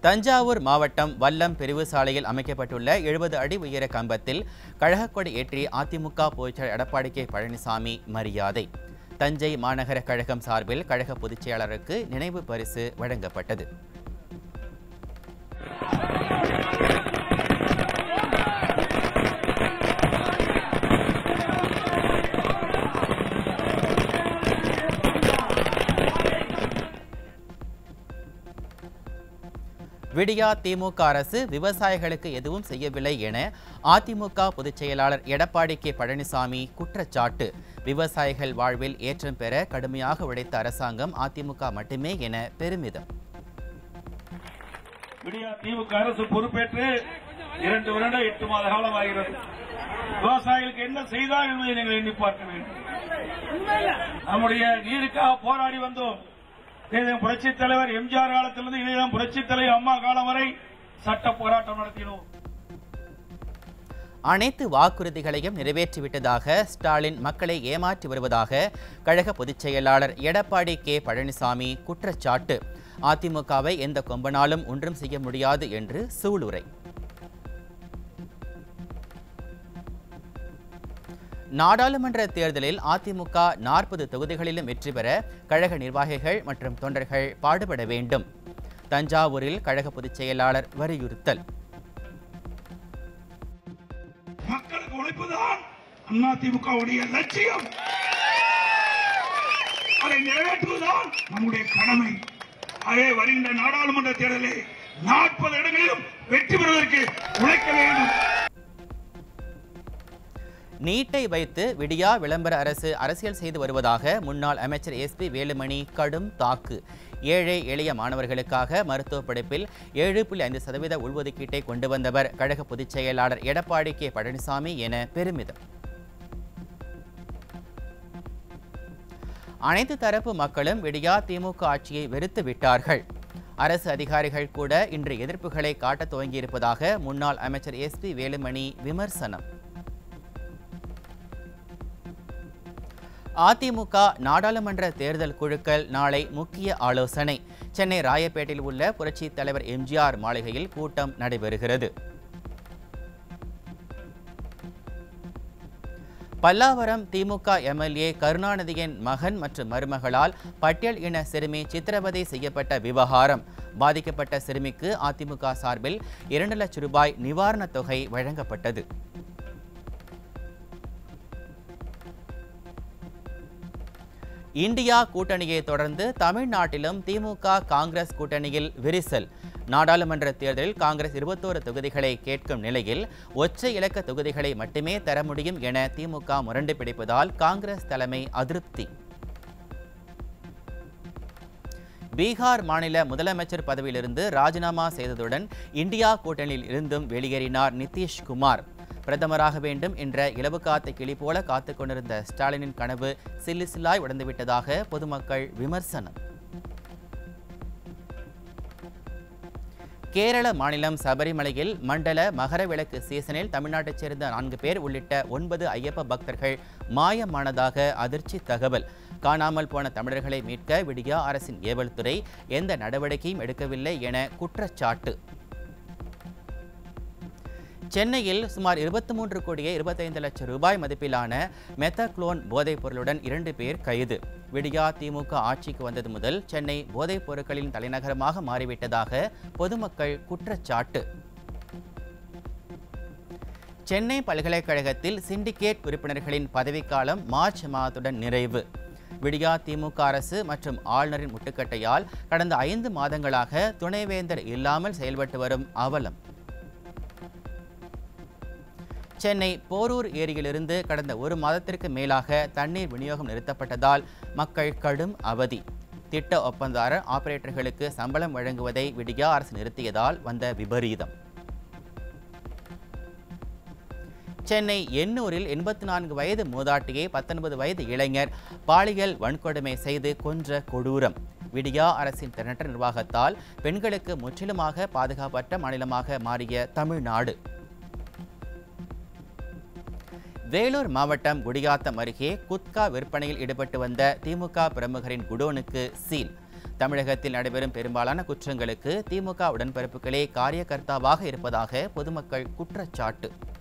தஞ்சாவூர் மாவட்டம் வல்லம் பிரிவு சாலையில் அமைக்கப்பட்டுள்ள 70 அடி உயர கம்பத்தில் கழகக்கொடி ஏற்றி அதிமுக பொதுச்செயலாளர் எடப்பாடி கே பழனிசாமி மரியாதை. தஞ்சை மாநகர கழகம் சார்பில் கழக பொதுச் செயலாளருக்கு நினைவு பரிசு வழங்கப்பட்டது. விடியா திமுக அரசு விவசாயிகளுக்கு எதுவும் செய்யவில்லை என அதிமுக பொதுச் செயலாளர் எடப்பாடி கே பழனிசாமி குற்றச்சாட்டு. விவசாயிகள் வாழ்வில் ஏற்றம் பெற கடுமையாக உழைத்த அரசாங்கம் அதிமுக மட்டுமே என பெருமிதம். விடியா திமுக அரசு பொறுப்பேற்று 2 வருடம் 8 மாத காலம் ஆகிறது. விவசாயிகளுக்கு என்ன செய்தார் என்பதை நீங்கள் எண்ணி பார்க்க வேண்டும். நம்முடைய நீருக்காக போராடி வந்தோம். புரட்சித் தலைவர் எம்ஜிஆர் காலத்திலிருந்து இதேதான் புரட்சித் தலைவர் அம்மா காலம் வரை சட்ட போராட்டம் நடத்தினோம். அனைத்து வாக்குறுதிகளையும் நிறைவேற்றிவிட்டதாக ஸ்டாலின் மக்களை ஏமாற்றி வருவதாக கழக பொதுச் செயலாளர் எடப்பாடி கே பழனிசாமி குற்றச்சாட்டு. அதிமுகவை எந்த கொம்பனாலும் ஒன்றும் செய்ய முடியாது என்று சூளுரை. நாடாளுமன்ற தேர்தலில் அதிமுக 40 தொகுதிகளிலும் வெற்றி பெற கழக நிர்வாகிகள் மற்றும் தொண்டர்கள் பாடுபட வேண்டும். தஞ்சாவூரில் கழக பொதுச் செயலாளர் வலியுறுத்தல். மக்களுக்கு உழைப்புதான் அதிமுகவுடைய லட்சியம். அதை நிறைவேற்றுவதுதான் நம்முடைய கடமை. அதே வருகின்ற நாடாளுமன்ற தேர்தலில் 40 இடங்களிலும் வெற்றி பெறுவதற்கு உழைக்க வேண்டும். நீட்டை வைத்து விடியா விளம்பர அரசு அரசியல் செய்து வருவதாக முன்னாள் அமைச்சர் எஸ்பி வேலுமணி கடும் தாக்கு. ஏழை எளிய மாணவர்களுக்காக மருத்துவ படிப்பில் 7.5% உள்ஒதுக்கீட்டை கொண்டு வந்தவர் கழக பொதுச் செயலாளர் எடப்பாடி கே பழனிசாமி என பெருமிதம். அனைத்து தரப்பு மக்களும் விடியா திமுக ஆட்சியை வெறுத்து விட்டார்கள். அரசு அதிகாரிகள் கூட இன்று எதிர்ப்புகளை காட்ட துவங்கியிருப்பதாக முன்னாள் அமைச்சர் எஸ்பி வேலுமணி விமர்சனம். அதிமுக நாடாளுமன்ற தேர்தல் குழுக்கள் நாளை முக்கிய ஆலோசனை. சென்னை ராயப்பேட்டையில் உள்ள புரட்சித் தலைவர் எம்ஜிஆர் மாளிகையில் கூட்டம் நடைபெறுகிறது. பல்லாவரம் திமுக எம்எல்ஏ கருணாநிதியின் மகன் மற்றும் மருமகளால் பட்டியல் இன சிறுமி சித்திரவதை செய்யப்பட்ட விவகாரம். பாதிக்கப்பட்ட சிறுமிக்கு அதிமுக சார்பில் 2 லட்சம் ரூபாய் நிவாரணத் தொகை வழங்கப்பட்டது. இந்தியா கூட்டணியை தொடர்ந்து தமிழ்நாட்டிலும் திமுக காங்கிரஸ் கூட்டணியில் விரிசல். நாடாளுமன்ற தேர்தலில் காங்கிரஸ் 21 தொகுதிகளை கேட்கும் நிலையில் ஒற்றை இலக்க தொகுதிகளை மட்டுமே தர முடியும் என திமுக முரண்டு பிடிப்பதால் காங்கிரஸ் தலைமை அதிருப்தி. பீகார் மாநில முதலமைச்சர் பதவியிலிருந்து ராஜினாமா செய்ததுடன் இந்தியா கூட்டணியில் இருந்தும் வெளியேறினார் நிதிஷ்குமார். பிரதமராக வேண்டும் என்ற இலவு காத்த கிளி போல காத்துக் கொண்டிருந்த ஸ்டாலினின் கனவு சில்லு சில்லாய் உடைந்துவிட்டதாக பொதுமக்கள் விமர்சனம். கேரள மாநிலம் சபரிமலையில் மண்டல மகர விளக்கு சீசனில் தமிழ்நாட்டைச் சேர்ந்த 4 பேர் உள்ளிட்ட 9 ஐயப்ப பக்தர்கள் மாயமானதாக அதிர்ச்சி தகவல். காணாமல் போன தமிழர்களை மீட்க விடியா அரசின் ஏவல் துறை எந்த நடவடிக்கையும் எடுக்கவில்லை என குற்றச்சாட்டு. சென்னையில் சுமார் 23 கோடியே 25 லட்சம் ரூபாய் மதிப்பிலான மெத்தக்ளோன் போதைப் பொருளுடன் 2 பேர் கைது. விடியா திமுக ஆட்சிக்கு வந்தது முதல் சென்னை போதைப் பொருட்களின் தலைநகரமாக மாறிவிட்டதாக பொதுமக்கள் குற்றச்சாட்டு. சென்னை பல்கலைக்கழகத்தில் சிண்டிகேட் உறுப்பினர்களின் பதவிக்காலம் மார்ச் மாதத்துடன் நிறைவு. விடியா திமுக அரசு மற்றும் ஆளுநரின் முட்டுக்கட்டையால் கடந்த 5 மாதங்களாக துணைவேந்தர் இல்லாமல் செயல்பட்டு வரும் அவலம். சென்னை போரூர் ஏரியிலிருந்து கடந்த 1 மாதத்திற்கு மேலாக தண்ணீர் விநியோகம் நிறுத்தப்பட்டதால் மக்கள் கடும் அவதி. திட்ட ஒப்பந்ததாரர் ஆபரேட்டர்களுக்கு சம்பளம் வழங்குவதை விடியா அரசு நிறுத்தியதால் வந்த விபரீதம். சென்னை எண்ணூரில் 84 வயது மூதாட்டியை 19 வயது இளைஞர் பாலியல் வன்கொடுமை செய்து கொன்ற கொடூரம். விடியா அரசின் திறனற்ற நிர்வாகத்தால் பெண்களுக்கு முற்றிலுமாக பாதுகாப்பற்ற மாநிலமாக மாறிய தமிழ்நாடு. வேலூர் மாவட்டம் குடியாத்தம் அருகே குட்கா விற்பனையில் ஈடுபட்டு வந்த திமுக பிரமுகரின் குடோனுக்கு சீல். தமிழகத்தில் நடைபெறும் பெரும்பாலான குற்றங்களுக்கு திமுக உடன்பிறப்புகளே காரியகர்த்தாவாக இருப்பதாக பொதுமக்கள் குற்றச்சாட்டு.